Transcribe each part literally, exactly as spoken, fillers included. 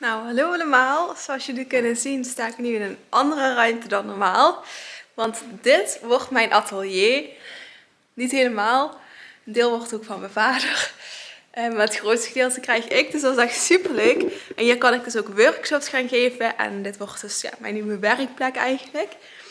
Nou, hallo allemaal. Zoals jullie kunnen zien sta ik nu in een andere ruimte dan normaal. Want dit wordt mijn atelier. Niet helemaal. Een deel wordt ook van mijn vader. Maar het grootste gedeelte krijg ik. Dus dat is echt super leuk. En hier kan ik dus ook workshops gaan geven. En dit wordt dus ja, mijn nieuwe werkplek eigenlijk.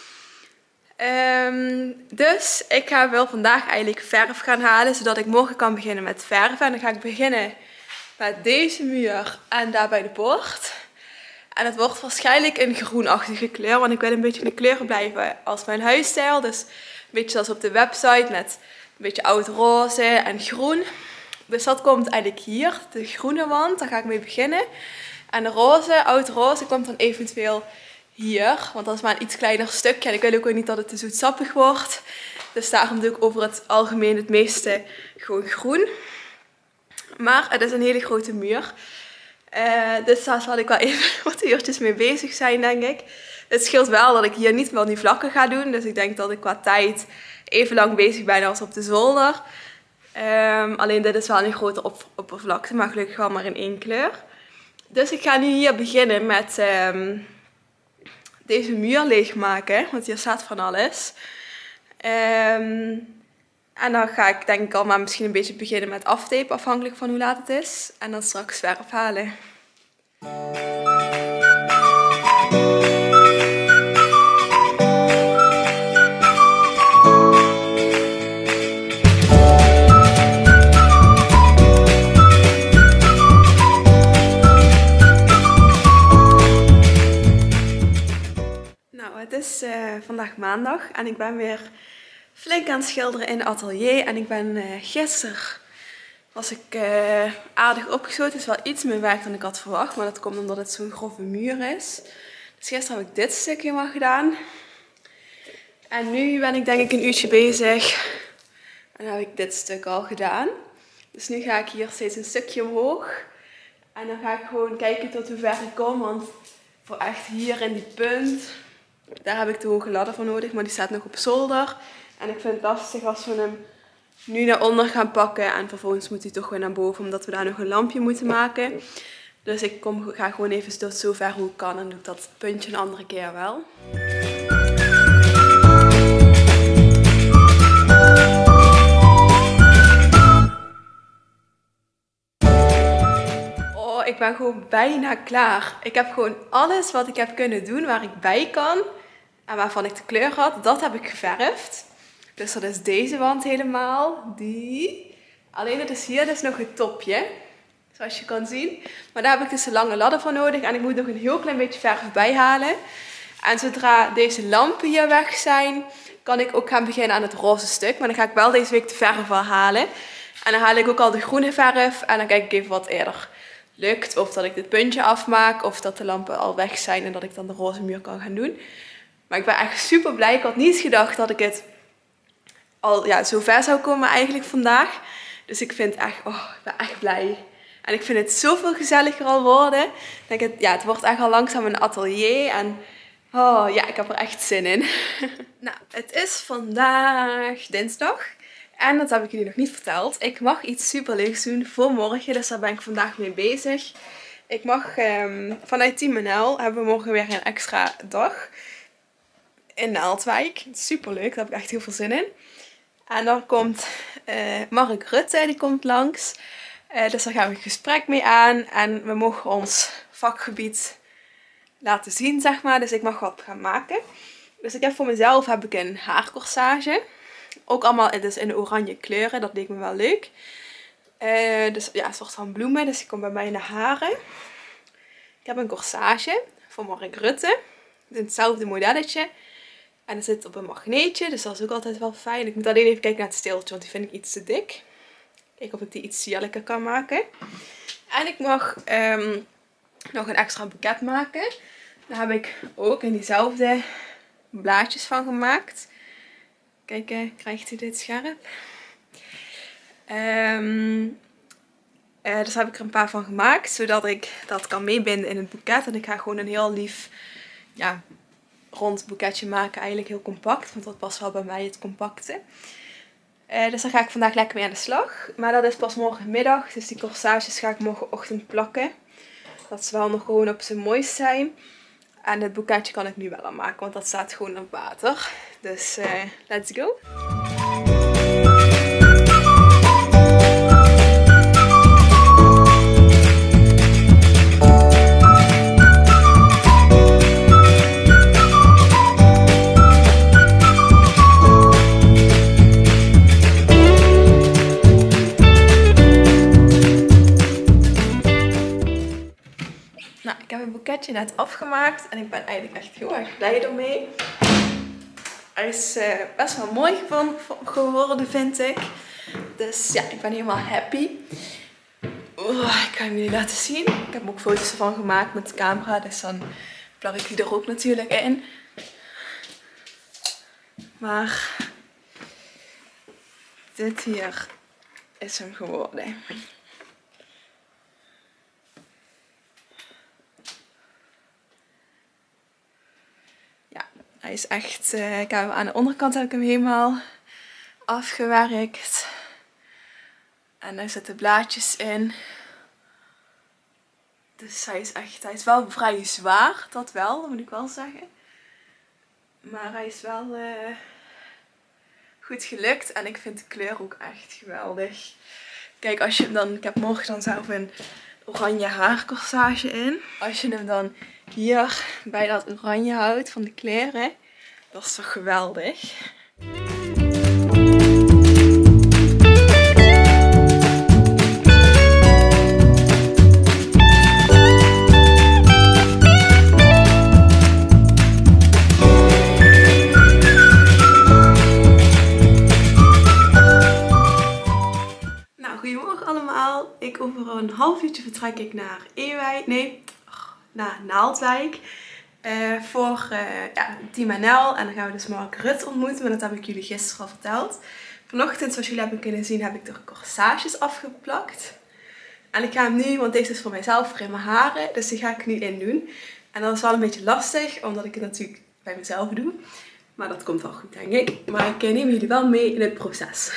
Um, dus ik ga wel vandaag eigenlijk verf gaan halen. Zodat ik morgen kan beginnen met verven. En dan ga ik beginnen met deze muur en daar bij de poort. En het wordt waarschijnlijk een groenachtige kleur. Want ik wil een beetje de kleuren blijven als mijn huisstijl. Dus een beetje zoals op de website met een beetje oud roze en groen. Dus dat komt eigenlijk hier, de groene wand. Daar ga ik mee beginnen. En de roze, oud roze, komt dan eventueel hier. Want dat is maar een iets kleiner stukje. En ik wil ook niet dat het te zoetsappig wordt. Dus daarom doe ik over het algemeen het meeste gewoon groen. Maar het is een hele grote muur. Uh, dus daar zal ik wel even wat uurtjes mee bezig zijn, denk ik. Het scheelt wel dat ik hier niet wel die vlakken ga doen. Dus ik denk dat ik qua tijd even lang bezig ben als op de zolder. Um, alleen dit is wel een grote op oppervlakte, maar gelukkig wel maar in één kleur. Dus ik ga nu hier beginnen met um, deze muur leegmaken. Want hier staat van alles. Um, En dan ga ik denk ik al maar misschien een beetje beginnen met aftapen, afhankelijk van hoe laat het is. En dan straks verf halen. Nou, het is uh, vandaag maandag en ik ben weer flink aan het schilderen in het atelier. En ik ben uh, gisteren was ik uh, aardig opgeschoten. Het is wel iets meer werk dan ik had verwacht. Maar dat komt omdat het zo'n grove muur is. Dus gisteren heb ik dit stukje maar gedaan. En nu ben ik denk ik een uurtje bezig. En dan heb ik dit stuk al gedaan. Dus nu ga ik hier steeds een stukje omhoog. En dan ga ik gewoon kijken tot hoe ver ik kom. Want voor echt hier in die punt, daar heb ik de hoge ladder voor nodig. Maar die staat nog op zolder. En ik vind het lastig als we hem nu naar onder gaan pakken. En vervolgens moet hij toch weer naar boven. Omdat we daar nog een lampje moeten maken. Dus ik kom, ga gewoon even tot zover hoe ik kan. En doe ik dat puntje een andere keer wel. Oh, ik ben gewoon bijna klaar. Ik heb gewoon alles wat ik heb kunnen doen waar ik bij kan. En waarvan ik de kleur had. Dat heb ik geverfd. Dus dat is deze wand helemaal. Die. Alleen het is hier dus nog het topje. Zoals je kan zien. Maar daar heb ik dus een lange ladder voor nodig. En ik moet nog een heel klein beetje verf bijhalen. En zodra deze lampen hier weg zijn, kan ik ook gaan beginnen aan het roze stuk. Maar dan ga ik wel deze week de verf al halen. En dan haal ik ook al de groene verf. En dan kijk ik even wat eerder lukt. Of dat ik dit puntje afmaak. Of dat de lampen al weg zijn en dat ik dan de roze muur kan gaan doen. Maar ik ben echt super blij. Ik had niet denk dat ik het al ja, zo ver zou komen eigenlijk vandaag. Dus ik vind echt, oh, ik ben echt blij. En ik vind het zoveel gezelliger al worden. Ik denk het, ja, het wordt echt al langzaam een atelier. En oh ja, ik heb er echt zin in. Nou, het is vandaag dinsdag. En dat heb ik jullie nog niet verteld. Ik mag iets superleuks doen voor morgen. Dus daar ben ik vandaag mee bezig. Ik mag um, vanuit Team N L hebben we morgen weer een extra dag. In Naaldwijk. Superleuk, daar heb ik echt heel veel zin in. En dan komt uh, Mark Rutte, die komt langs. Uh, dus daar gaan we een gesprek mee aan. En we mogen ons vakgebied laten zien, zeg maar. Dus ik mag wat gaan maken. Dus ik heb voor mezelf heb ik een haarcorsage. Ook allemaal dus in de oranje kleuren. Dat leek me wel leuk. Uh, dus ja, een soort van bloemen. Dus die komt bij mij in de haren. Ik heb een corsage voor Mark Rutte. Het is hetzelfde modelletje. En het zit op een magneetje, dus dat is ook altijd wel fijn. Ik moet alleen even kijken naar het steeltje, want die vind ik iets te dik. Kijken of ik die iets sierlijker kan maken. En ik mag um, nog een extra boeket maken. Daar heb ik ook in diezelfde blaadjes van gemaakt. Kijk, krijgt u dit scherp? Um, uh, dus daar heb ik er een paar van gemaakt, zodat ik dat kan meebinden in het boeket. En ik ga gewoon een heel lief, ja, rond boeketje maken, eigenlijk heel compact, want dat past wel bij mij, het compacte. Uh, dus daar ga ik vandaag lekker mee aan de slag. Maar dat is pas morgenmiddag, dus die corsages ga ik morgenochtend plakken. Dat ze wel nog gewoon op zijn mooist zijn. En het boeketje kan ik nu wel aanmaken, want dat staat gewoon op water. Dus uh, let's go! Ik heb het boeketje net afgemaakt en ik ben eigenlijk echt heel erg blij ermee. Hij is uh, best wel mooi geworden, vind ik. Dus ja, ik ben helemaal happy. Oeh, ik ga hem jullie laten zien. Ik heb ook foto's ervan gemaakt met de camera, dus dan plak ik die er ook natuurlijk in. Maar dit hier is hem geworden. Hij is echt, uh, ik heb hem aan de onderkant heb ik hem helemaal afgewerkt. En daar zitten blaadjes in. Dus hij is echt, hij is wel vrij zwaar, dat wel, dat moet ik wel zeggen. Maar hij is wel uh, goed gelukt en ik vind de kleur ook echt geweldig. Kijk, als je hem dan, ik heb morgen dan zelf een oranje haarcorsage in. Als je hem dan hier bij dat oranje houdt van de kleren, dat is toch geweldig. Nou, goedemorgen allemaal. Ik over een half uurtje vertrek ik naar Ewijk, nee, naar Naaldwijk. Uh, voor uh, ja, Team N L. En dan gaan we dus Mark Rutte ontmoeten. Maar dat heb ik jullie gisteren al verteld. Vanochtend, zoals jullie hebben kunnen zien, heb ik er corsages afgeplakt. En ik ga hem nu, want deze is voor mijzelf voor in mijn haren. Dus die ga ik nu in doen. En dat is wel een beetje lastig, omdat ik het natuurlijk bij mezelf doe. Maar dat komt wel goed, denk ik. Maar ik neem jullie wel mee in het proces.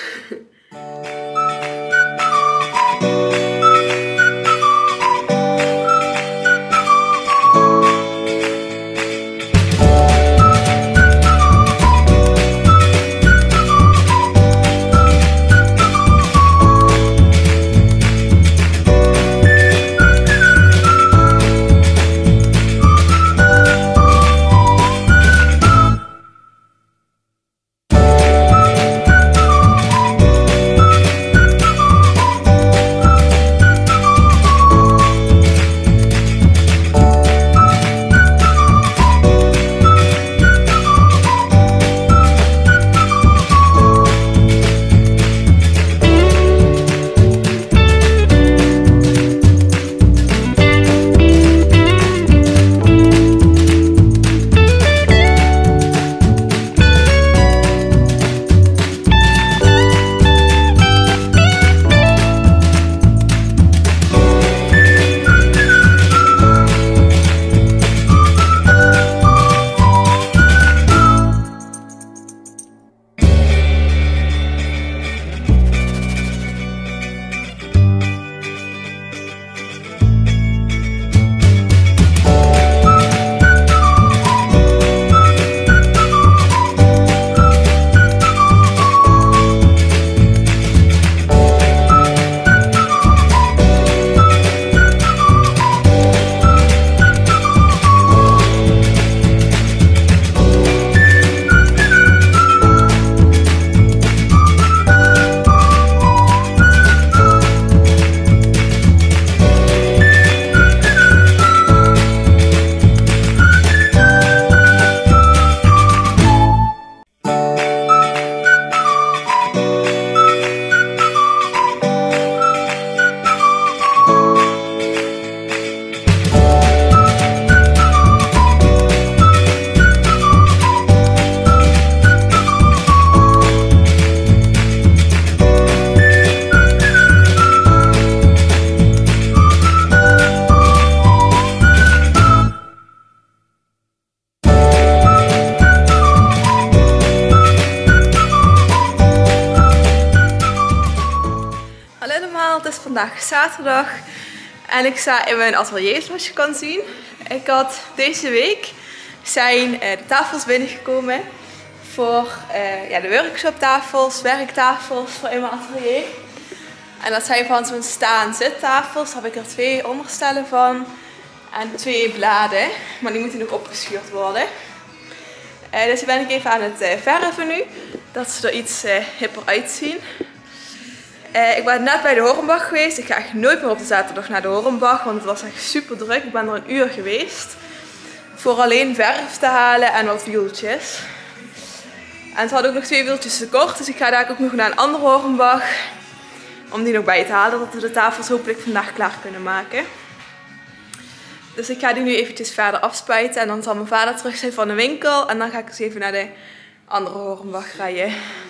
vandaag zaterdag. En ik sta in mijn atelier, zoals je kan zien. Ik had deze week zijn uh, de tafels binnengekomen voor uh, ja, de workshoptafels, werktafels voor in mijn atelier. En dat zijn van zo'n staan-zittafels. Daar heb ik er twee onderstellen van. En twee bladen. Maar die moeten nog opgeschuurd worden. Uh, dus die ben ik even aan het uh, verven nu. Dat ze er iets uh, hipper uitzien. Uh, ik ben net bij de Hornbach geweest. Ik ga echt nooit meer op de zaterdag naar de Hornbach. Want het was echt super druk. Ik ben er een uur geweest. Voor alleen verf te halen en wat wieltjes. En ze hadden ook nog twee wieltjes tekort. Dus ik ga daar ook nog naar een andere Hornbach. Om die nog bij te halen. Dat we de tafels hopelijk vandaag klaar kunnen maken. Dus ik ga die nu eventjes verder afspuiten. En dan zal mijn vader terug zijn van de winkel. En dan ga ik eens even naar de andere Hornbach rijden.